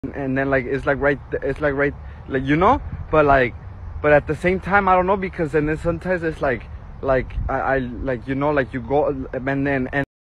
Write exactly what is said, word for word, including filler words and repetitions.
and then like it's like right it's like right like you know but like but at the same time I don't know because and then sometimes it's like like I, I like you know like you go and then and